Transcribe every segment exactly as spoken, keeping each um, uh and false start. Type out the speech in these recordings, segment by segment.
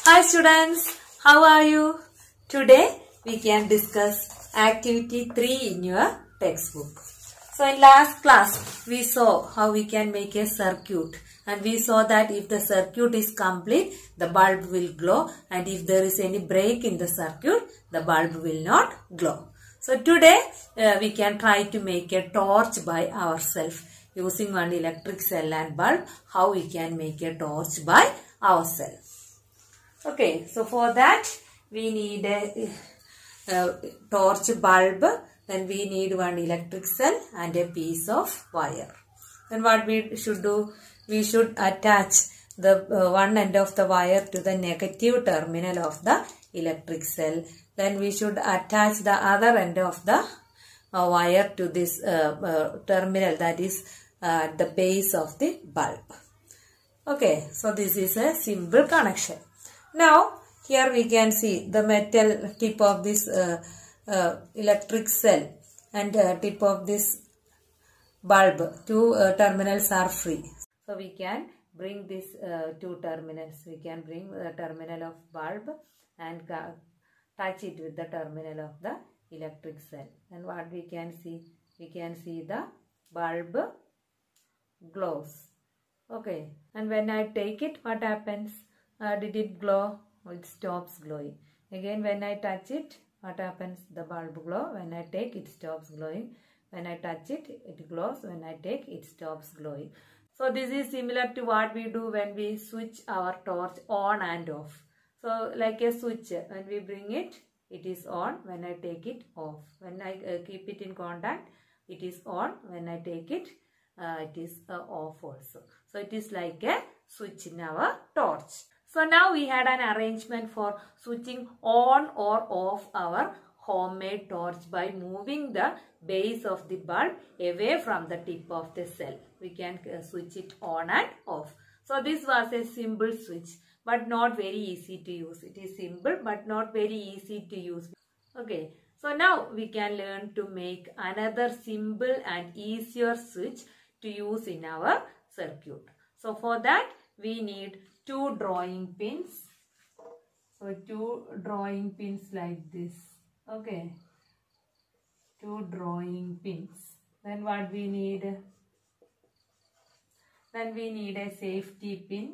Hi students, how are you? Today we can discuss activity three in your textbook. So in last class we saw how we can make a circuit, and we saw that if the circuit is complete the bulb will glow, and if there is any break in the circuit the bulb will not glow. So today uh, we can try to make a torch by ourselves using one electric cell and bulb. How we can make a torch by ourselves. Okay, so for that we need a, a torch bulb, then we need one electric cell and a piece of wire. Then what we should do, we should attach the uh, one end of the wire to the negative terminal of the electric cell. Then we should attach the other end of the uh, wire to this uh, uh, terminal, that is uh, at the base of the bulb. Okay, so this is a simple connection. Now here we can see the metal tip of this uh, uh, electric cell and uh, tip of this bulb. Two uh, terminals are free. So we can bring these uh, two terminals. We can bring the terminal of bulb and touch it with the terminal of the electric cell. And what we can see? We can see the bulb glows. Okay. And when I take it, what happens? Uh, did it glow? It stops glowing. Again, when I touch it, what happens? The bulb glow. When I take it, stops glowing. When I touch it, it glows. When I take it, stops glowing. So this is similar to what we do when we switch our torch on and off. So like a switch, when we bring it, it is on. When I take it, off. When I uh, keep it in contact, it is on. When I take it, uh, it is uh, off also. So it is like a switch in our torch. So now we had an arrangement for switching on or off our homemade torch by moving the base of the bulb away from the tip of the cell. We can uh, switch it on and off. So this was a simple switch, but not very easy to use. It is simple but not very easy to use. Okay, so now we can learn to make another simple and easier switch to use in our circuit. So for that we need two drawing pins. So two drawing pins like this. Okay. Two drawing pins. Then what we need? Then we need a safety pin.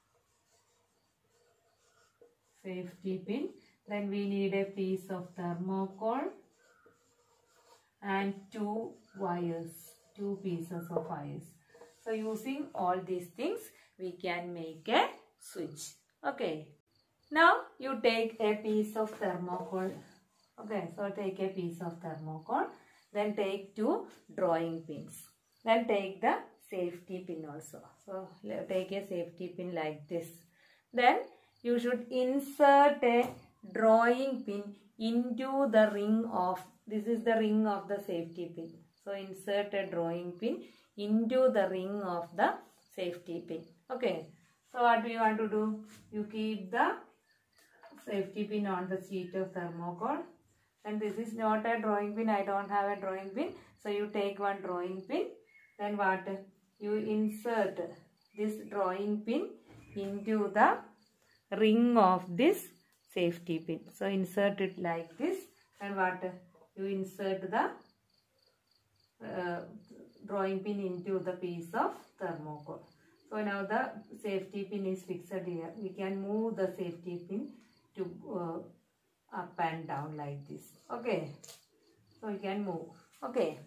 Safety pin. Then we need a piece of thermocol and two wires. Two pieces of wires. So using all these things we can make a switch. Okay. Now you take a piece of thermocol. Okay. So take a piece of thermocol. Then take two drawing pins. Then take the safety pin also. So take a safety pin like this. Then you should insert a drawing pin into the ring of, this is the ring of the safety pin. So insert a drawing pin into the ring of the safety pin. Okay. So what do you want to do? You keep the safety pin on the sheet of thermocol. And this is not a drawing pin. I don't have a drawing pin. So you take one drawing pin. Then what? You insert this drawing pin into the ring of this safety pin. So insert it like this. And what? You insert the uh, drawing pin into the piece of thermocol. So now the safety pin is fixed here. We can move the safety pin to uh, up and down like this. Okay. So we can move. Okay.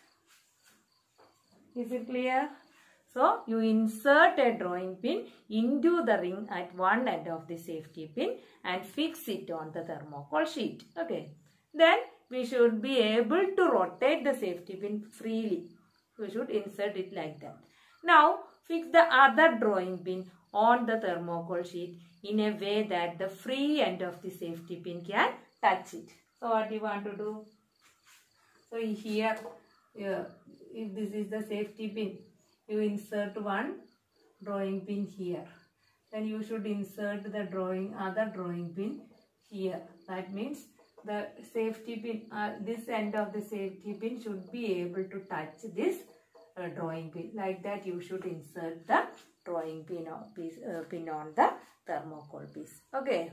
Is it clear? So you insert a drawing pin into the ring at one end of the safety pin and fix it on the thermocol sheet. Okay. Then we should be able to rotate the safety pin freely. We should insert it like that. Now fix the other drawing pin on the thermocol sheet in a way that the free end of the safety pin can touch it. So what do you want to do? So here, uh, if this is the safety pin, you insert one drawing pin here. Then you should insert the drawing other drawing pin here. That means the safety pin, uh, this end of the safety pin should be able to touch this uh, drawing pin. Like that you should insert the drawing pin on, piece, uh, pin on the thermocol piece. Okay.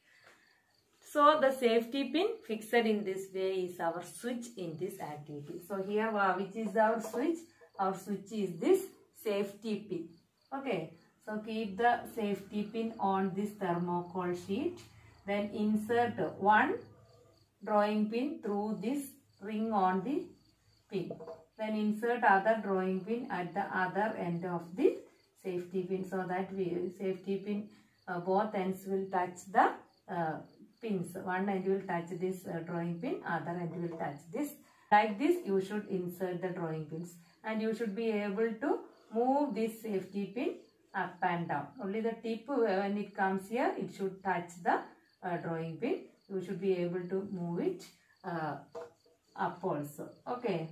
So the safety pin fixed in this way is our switch in this activity. So here which is our switch? Our switch is this safety pin. Okay. So keep the safety pin on this thermocol sheet. Then insert one drawing pin through this ring on the pin. Then insert other drawing pin at the other end of the safety pin, so that we safety pin uh, both ends will touch the uh, pins. One end will touch this uh, drawing pin, other end will touch this. Like this you should insert the drawing pins, and you should be able to move this safety pin up and down. Only the tip when it comes here, it should touch the uh, drawing pin. You should be able to move it uh, up also. Okay.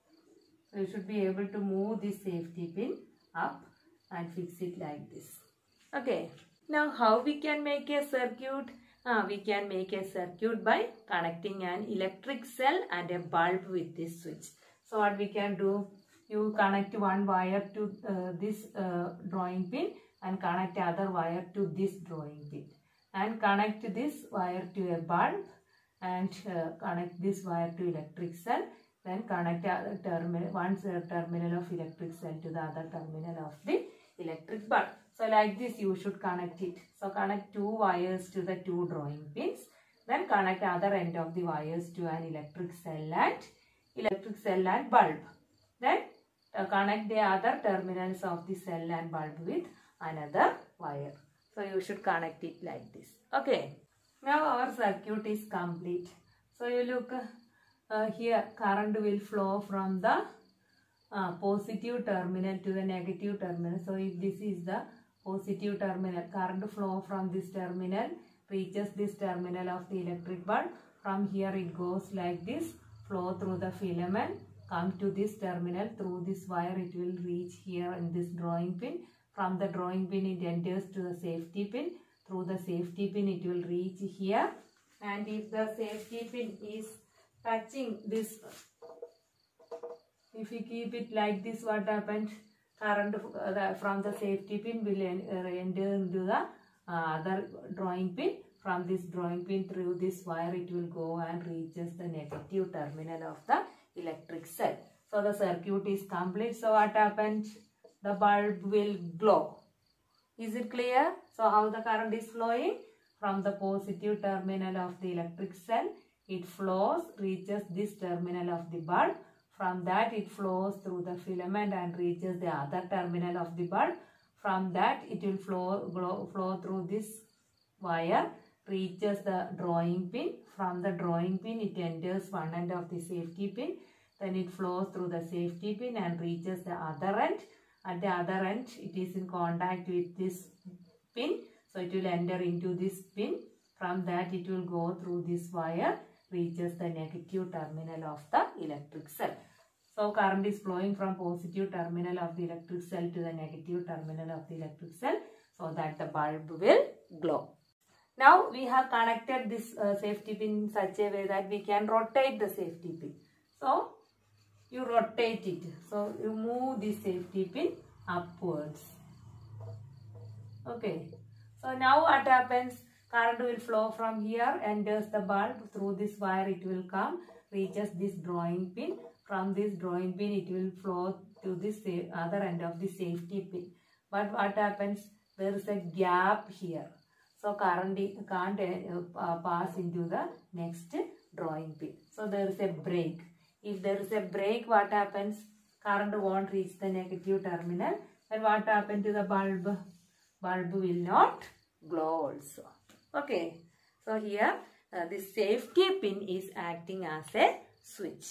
So you should be able to move this safety pin up and fix it like this. Okay. Now how we can make a circuit? Uh, we can make a circuit by connecting an electric cell and a bulb with this switch. So what we can do? You connect one wire to uh, this uh, drawing pin and connect other wire to this drawing pin. And connect this wire to a bulb and uh, connect this wire to electric cell. Then connect a terminal, one terminal of electric cell to the other terminal of the electric bulb. So like this you should connect it. So connect two wires to the two drawing pins. Then connect other end of the wires to an electric cell and electric cell and bulb. Then uh, connect the other terminals of the cell and bulb with another wire. So you should connect it like this. Okay. Now our circuit is complete. So you look uh, here, current will flow from the uh, positive terminal to the negative terminal. So if this is the positive terminal, current flow from this terminal reaches this terminal of the electric bulb. From here it goes like this, flow through the filament, come to this terminal, through this wire it will reach here in this drawing pin. From the drawing pin it enters to the safety pin. Through the safety pin it will reach here. And if the safety pin is touching this, if we keep it like this, what happens? Current uh, from the safety pin will en uh, enter into the uh, other drawing pin. From this drawing pin through this wire it will go and reaches the negative terminal of the electric cell. So the circuit is complete. So what happens? The bulb will glow. Is it clear? So how the current is flowing? From the positive terminal of the electric cell, it flows, reaches this terminal of the bulb. From that it flows through the filament and reaches the other terminal of the bulb. From that it will flow, glow, flow through this wire, reaches the drawing pin. From the drawing pin it enters one end of the safety pin. Then it flows through the safety pin and reaches the other end. At the other end it is in contact with this pin. So it will enter into this pin. From that it will go through this wire, reaches the negative terminal of the electric cell. So current is flowing from positive terminal of the electric cell to the negative terminal of the electric cell, so that the bulb will glow. Now we have connected this uh, safety pin in such a way that we can rotate the safety pin. So you rotate it. So you move the safety pin upwards. Okay. So now what happens? Current will flow from here, enters the bulb. Through this wire it will come, reaches this drawing pin. From this drawing pin it will flow to this other end of the safety pin. But what happens? There is a gap here. So current can't uh, pass into the next drawing pin. So there is a break. If there is a break, what happens? Current won't reach the negative terminal. Then what happens to the bulb? Bulb will not glow also. Okay. So here uh, the safety pin is acting as a switch.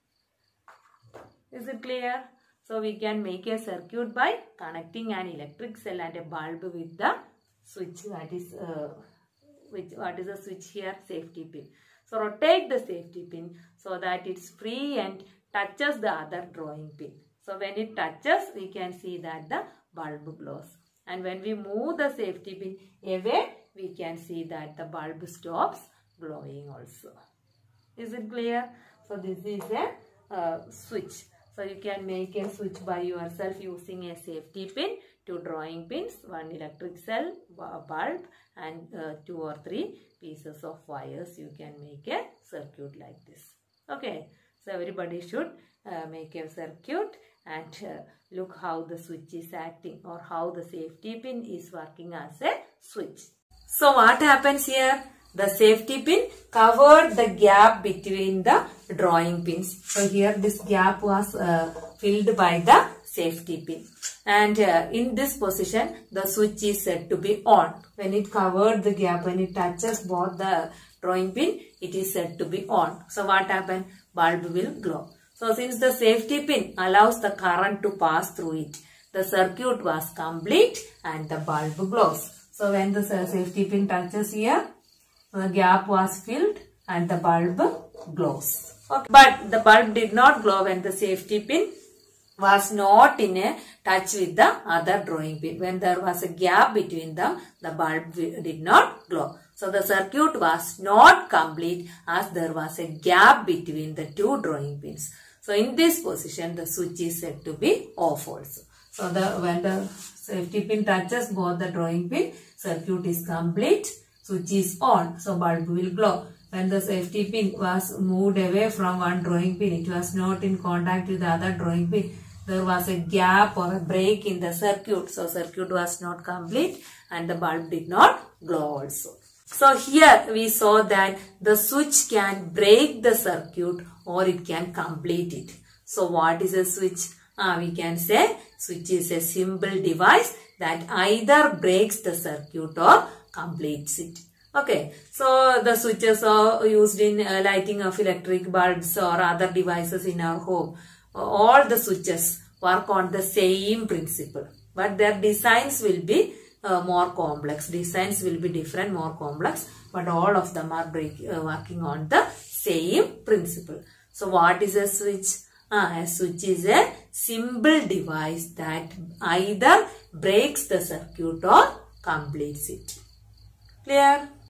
Is it clear? So we can make a circuit by connecting an electric cell and a bulb with the switch. That is uh, which what is the switch here? Safety pin. So rotate the safety pin so that it's free and touches the other drawing pin. So when it touches, we can see that the bulb glows. And when we move the safety pin away, we can see that the bulb stops glowing also. Is it clear? So this is a uh, switch. So you can make a switch by yourself using a safety pin two drawing pins, one electric cell, bulb, and uh, two or three pieces of wires. You can make a circuit like this. Okay, so everybody should uh, make a circuit and uh, look how the switch is acting or how the safety pin is working as a switch. So what happens here? The safety pin covered the gap between the drawing pins. So here this gap was uh, filled by the safety pin. And uh, in this position, the switch is said to be on. When it covered the gap, when it touches both the drawing pin, it is said to be on. So what happens? Bulb will glow. So since the safety pin allows the current to pass through it, the circuit was complete and the bulb glows. So when the safety pin touches here, the gap was filled and the bulb glows. Okay. But the bulb did not glow when the safety pin was not in a touch with the other drawing pin. When there was a gap between them, the bulb did not glow. So the circuit was not complete as there was a gap between the two drawing pins. So in this position, the switch is said to be off also. So the when the safety pin touches both the drawing pin, circuit is complete, switch is on, so bulb will glow. When the safety pin was moved away from one drawing pin, it was not in contact with the other drawing pin. There was a gap or a break in the circuit, so circuit was not complete and the bulb did not glow also. So here we saw that the switch can break the circuit or it can complete it. So what is a switch? Uh, we can say switch is a simple device that either breaks the circuit or completes it. Okay, so the switches are used in uh, lighting of electric bulbs or other devices in our home. All the switches work on the same principle, but their designs will be uh, more complex. Designs will be different, more complex, but all of them are break, uh, working on the same principle. So what is a switch? Uh, a switch is a simple device that either breaks the circuit or completes it. Clear?